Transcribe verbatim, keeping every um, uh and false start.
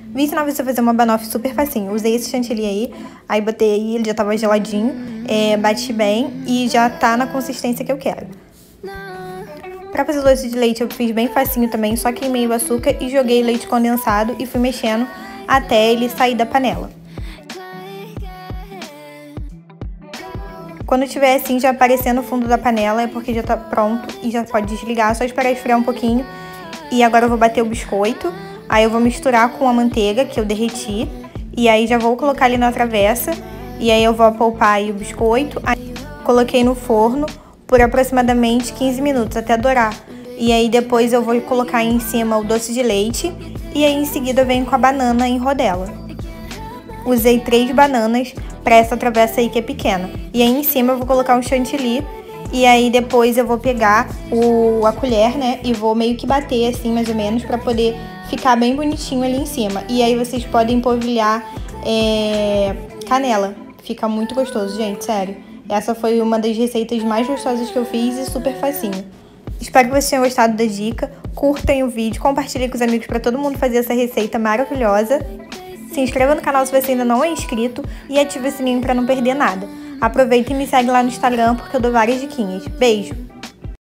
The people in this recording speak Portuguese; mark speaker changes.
Speaker 1: Vi ensinar você a fazer uma banoffee super facinho. Usei esse chantilly aí, aí botei aí, ele já tava geladinho, é, bati bem e já tá na consistência que eu quero. Pra fazer doce de leite eu fiz bem facinho também, só queimei o açúcar e joguei leite condensado e fui mexendo até ele sair da panela. Quando tiver assim já aparecendo no fundo da panela é porque já tá pronto e já pode desligar, só esperar esfriar um pouquinho. E agora eu vou bater o biscoito, aí eu vou misturar com a manteiga que eu derreti e aí já vou colocar ali na travessa e aí eu vou apalpar aí o biscoito. Aí coloquei no forno por aproximadamente quinze minutos até dourar. E aí depois eu vou colocar em cima o doce de leite e aí em seguida eu venho com a banana em rodela. Usei três bananas para essa travessa aí que é pequena. E aí em cima eu vou colocar um chantilly e aí depois eu vou pegar o, a colher, né, e vou meio que bater assim mais ou menos para poder ficar bem bonitinho ali em cima. E aí vocês podem polvilhar é, canela. Fica muito gostoso, gente, sério. Essa foi uma das receitas mais gostosas que eu fiz e super facinho. Espero que vocês tenham gostado da dica. Curtem o vídeo, compartilhem com os amigos para todo mundo fazer essa receita maravilhosa. Se inscreva no canal se você ainda não é inscrito e ative o sininho para não perder nada. Aproveita e me segue lá no Instagram porque eu dou várias diquinhas. Beijo!